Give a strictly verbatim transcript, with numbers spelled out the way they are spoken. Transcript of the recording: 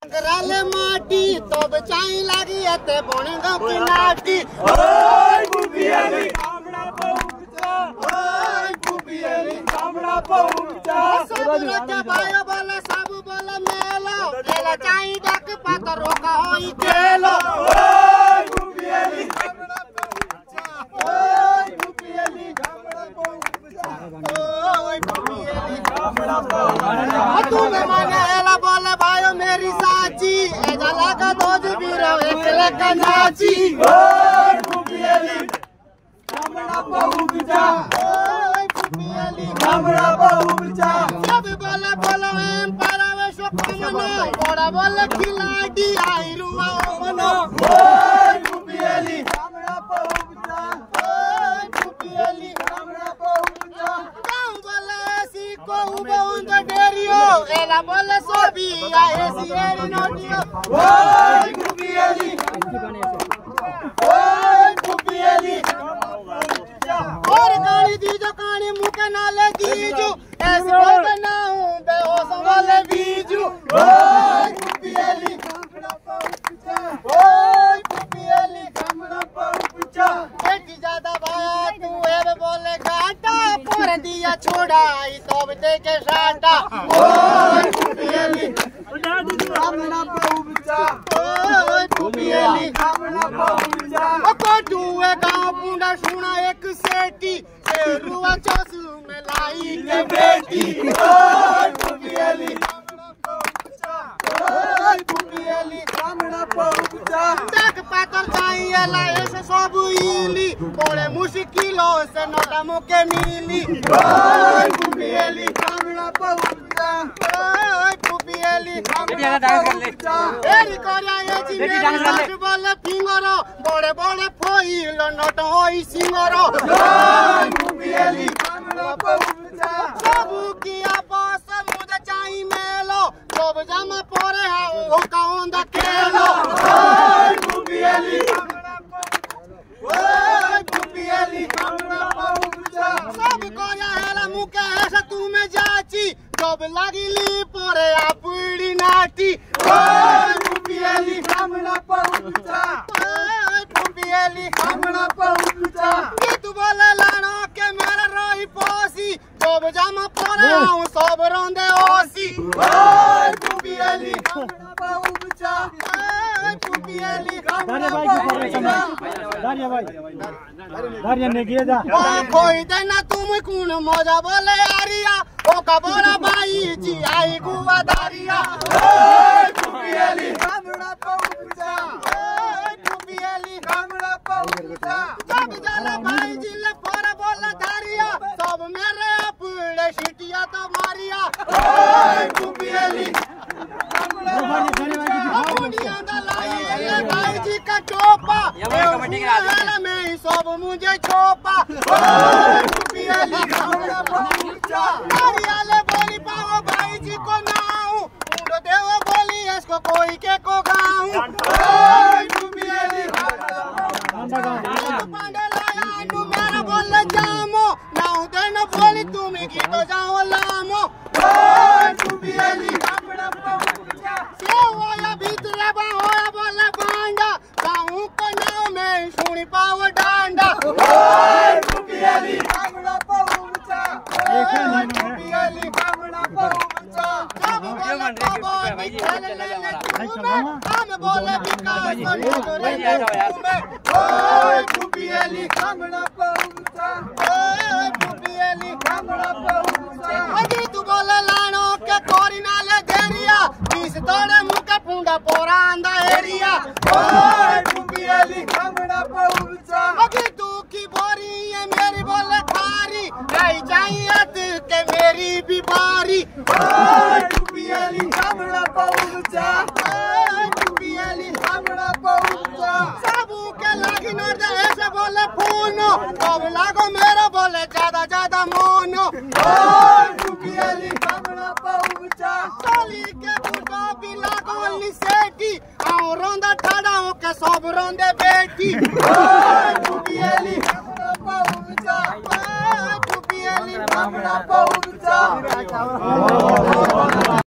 कराले माटी तो बचाई लागी एते बोनेगा की नाटी ओए बुबियाली कामड़ा पहुंचा ओए बुबियाली कामड़ा पहुंचा सब रचा बायो बोले सब बोले मेलो लेला चाई डक पातर रोका होई केलो ओए बुबियाली कामड़ा पहुंचा ओए बुबियाली कामड़ा पहुंचा ओए बुबियाली कामड़ा पहुंचा तू में माने एला बोले भाइयो मेरी साची ए जला का दोज बीरो एक लका नाची ओए बुबियाली कामड़ा पहुंचा ओए बुबियाली कामड़ा पहुंचा सब बोले बोले एम पारावेशो कमनो बड़ा बोले खिलाड़ी आई रुआ मनो ओए बुबियाली कामड़ा पहुंचा ओए बुबियाली कामड़ा पहुंचा गाँव बोले ऐसी को उबे उन्द डेरियो एला बोले सोबी आए सी एरी नोटियो ओए बुबियाली ओए बुबियाली और गाड़ी दीजो कानी मुके नाले दीजो ऐसे बोले ना हूँ बेहोश वाले बीजू ओए बुबियाली कामड़ा पहुंचा ओए बुबियाली कामड़ा पहुंचा बेटी ज्यादा भाया तू एबे बोले घाटा पर दिया छोड़ाई तो दे के साटा ओए बुबियाली कामड़ा पहुंचा ओए बुबियाली कामड़ा पहुंचा कोटुए गाँव पुंडा सुना एक सेठी शेरुआ चौसू में लाई के बेटी ओए बुबियाली कामड़ा पहुंचा ओए बुबियाली कामड़ा पहुंचा देख पातर चाहिए लाए से सब इली बड़े मुश्किलों से नोटा मुके मिली ओए बुबियाली कामड़ा पहुंचा ओए बुबियाली पहुंचा एरी कोरिया ये जी मेरी बोले फिंगरो बड़े बड़े फोइल नोट होई सिंगरो ओए बुबियाली कामड़ा पहुंचा सबू किया बस मुझे चाहिए मेलो सब जमा परे हाउ हो काउंदा केलो ओए बुबियाली कामड़ा पहुंचा ओए बुबियाली कामड़ा पहुंचा सब कोरिया हेला मुके ऐसा तू में जाची जब लागिली परे आपड़ी नाटी ओए बुबियाली कामड़ा पहुंचा ओए बुबियाली कामड़ा पहुंचा कि तू बोले लानो के मेरा रोही पोसी जब जमा परे हाउ सब रोंदे ओसी ओए बुबियाली कामड़ा पहुंचा ओए बुबियाली कामड़ा पहुंचा दारिया भाई दारिया ने किया जा ओ कोई देना तुम कौन मजा बोले आरिया ओ का बोला भाई जी आई गुआ दारिया ओए बुबियाली कामड़ा पहुंचा ओए बुबियाली कामड़ा पहुंचा सब जाला भाई जी ले पर बोला दारिया सब मेरे अपने सिटिया तो मारिया ओए बुबियाली कामड़ा दुनिया दा लाई ले भाई जी का टोपा मेरा में ही सब मुझे छोपा ओए बुबियाली कामड़ा पहुंचा दारिया ले बोली पाओ भाई जी को नाऊ उड़ो देवो बोली इसको कोई के को गाऊं ओए बुबियाली कामड़ा पहुंचा पांडे लाया नु मेरा बोले जामो नाऊ देना बोली तुम गीतो जाओ लामो ओए बुबियाली कामड़ा पहुंचा सेवाया भीतरे बा होया बोले बांडा गाऊं को नाव में सुनी पाओ डांडा ओए बुबियाली कामड़ा पहुंचा ओए बुबियाली कामड़ा पहुंचा सब बोले बाबा खेल ले ले तुम्हें हम बोले विकास को नजरे तुम्हें ओए बुबियाली कामड़ा पहुंचा ओए बुबियाली कामड़ा पहुंचा अजी तू बोले लानो के कोरी नाले देरिया बीस तोड़े मुके पुंडा पोरा आंदा एरिया ओए बुबियाली कामड़ा पहुंचा अजी तू की बोरी है मेरी बोले खारी आई चाहिए तू के मेरी भी बारी ओए बुबियाली कामड़ा पहुंचा ओए बुबियाली कामड़ा पहुंचा सबू के लागी नोट दे ऐसे बोले फोनो अब लागो मेरा बोले ज्यादा ज्यादा मोनो ओए बुबियाली कामड़ा पहुंचा साली के बुका भी लागो ली सेठी आओ रोंदा ठाड़ा हो के सब रोंदे बेटी ओए बुबियाली कामड़ा पहुंचा ओए बुबियाली कामड़ा पहुंचा